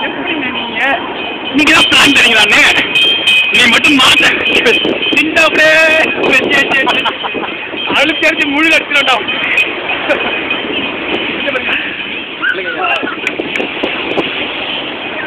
எப்படிங்க நீங்க தான் பிளான் தெரியுங்களாண்ணே நீ மட்டும் மாட்ட சின்ன அப்படியே அவளுக்கு தெரிஞ்சு முழு கட்டிடட்டும்